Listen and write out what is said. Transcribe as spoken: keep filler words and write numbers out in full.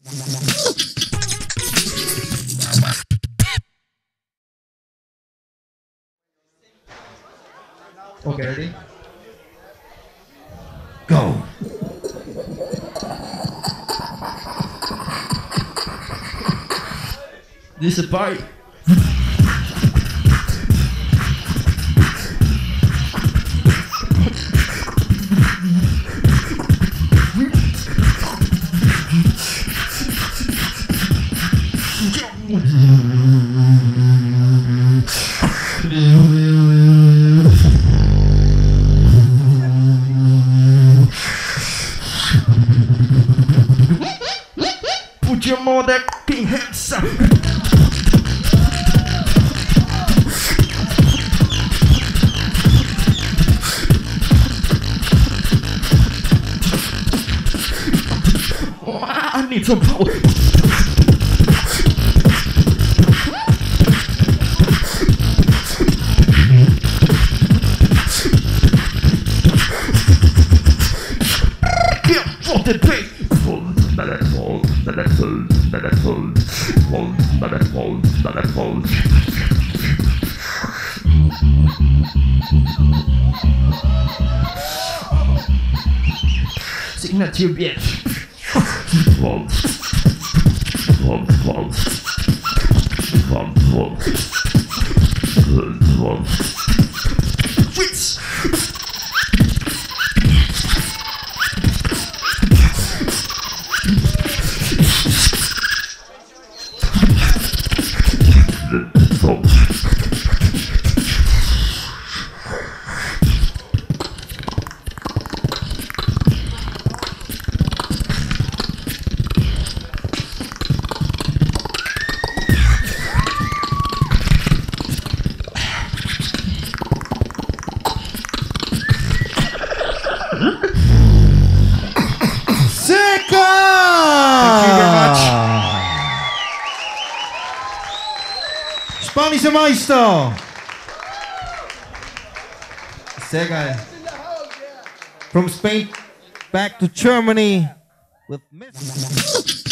Okay, ready? Go! This is a party. Put your mother hands up. Oh, I need some power. Get for the beat. Signature bitch. Wits. Zekka! Thank you very much. Spanische Meister! Sehr geil. From Spain back to Germany with Miss